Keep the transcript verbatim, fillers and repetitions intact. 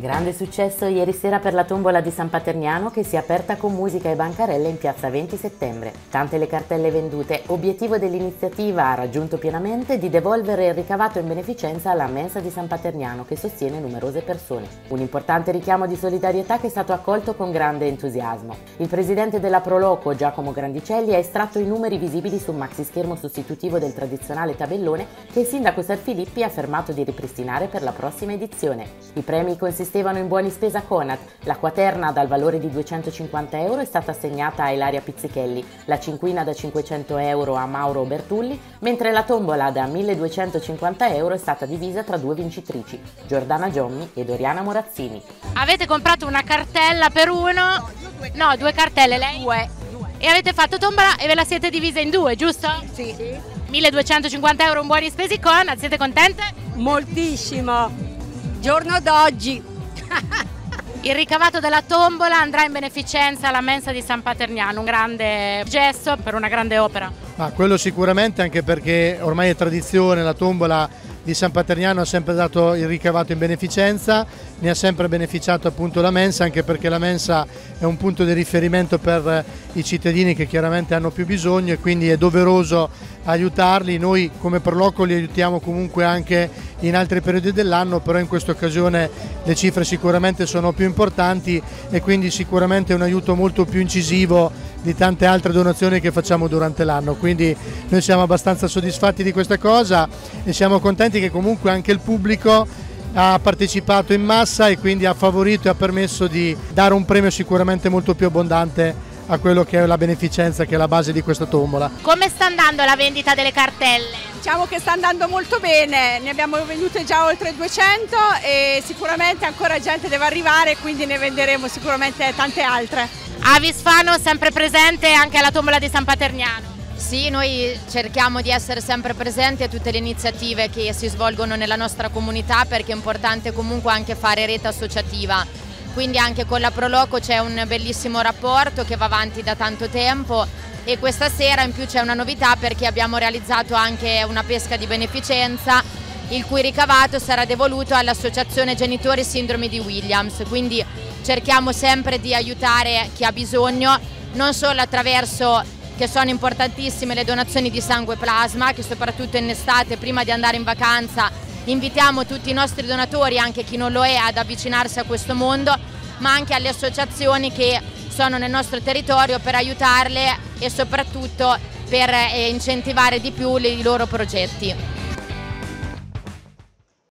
Grande successo ieri sera per la tombola di San Paterniano che si è aperta con musica e bancarelle in piazza venti settembre. Tante le cartelle vendute, obiettivo dell'iniziativa ha raggiunto pienamente di devolvere il ricavato in beneficenza alla mensa di San Paterniano che sostiene numerose persone. Un importante richiamo di solidarietà che è stato accolto con grande entusiasmo. Il presidente della Proloco, Giacomo Grandicelli, ha estratto i numeri visibili sul maxischermo sostitutivo del tradizionale tabellone che il sindaco Serfilippi ha affermato di ripristinare per la prossima edizione. I premi consistevano in buoni spesa Conad. La quaterna dal valore di duecentocinquanta euro è stata assegnata a Ilaria Pizzichelli, la cinquina da cinquecento euro a Mauro Bertulli, mentre la tombola da milleduecentocinquanta euro è stata divisa tra due vincitrici, Giordana Giommi e Doriana Morazzini. Avete comprato una cartella per uno? No, due cartelle, lei? Due. E avete fatto tombola e ve la siete divisa in due, giusto? Sì. milleduecentocinquanta euro, un buoni spesi Conad, siete contente? Moltissimo. Giorno d'oggi. Il ricavato della tombola andrà in beneficenza alla mensa di San Paterniano, un grande gesto per una grande opera. Ma quello sicuramente, anche perché ormai è tradizione, la tombola di San Paterniano ha sempre dato il ricavato in beneficenza, ne ha sempre beneficiato appunto la mensa, anche perché la mensa è un punto di riferimento per i cittadini che chiaramente hanno più bisogno e quindi è doveroso aiutarli. Noi come Proloco li aiutiamo comunque anche in altri periodi dell'anno, però in questa occasione le cifre sicuramente sono più importanti e quindi sicuramente è un aiuto molto più incisivo di tante altre donazioni che facciamo durante l'anno, quindi noi siamo abbastanza soddisfatti di questa cosa e siamo contenti che comunque anche il pubblico ha partecipato in massa e quindi ha favorito e ha permesso di dare un premio sicuramente molto più abbondante a quello che è la beneficenza, che è la base di questa tombola. Come sta andando la vendita delle cartelle? Diciamo che sta andando molto bene, ne abbiamo vendute già oltre duecento e sicuramente ancora gente deve arrivare, quindi ne venderemo sicuramente tante altre. Avis Fano sempre presente anche alla tombola di San Paterniano. Sì, noi cerchiamo di essere sempre presenti a tutte le iniziative che si svolgono nella nostra comunità, perché è importante comunque anche fare rete associativa. Quindi anche con la Proloco c'è un bellissimo rapporto che va avanti da tanto tempo e questa sera in più c'è una novità, perché abbiamo realizzato anche una pesca di beneficenza il cui ricavato sarà devoluto all'Associazione Genitori Sindrome di Williams. Quindi cerchiamo sempre di aiutare chi ha bisogno, non solo attraverso, che sono importantissime, le donazioni di sangue e plasma, che soprattutto in estate prima di andare in vacanza invitiamo tutti i nostri donatori, anche chi non lo è, ad avvicinarsi a questo mondo, ma anche alle associazioni che sono nel nostro territorio per aiutarle e soprattutto per incentivare di più i loro progetti.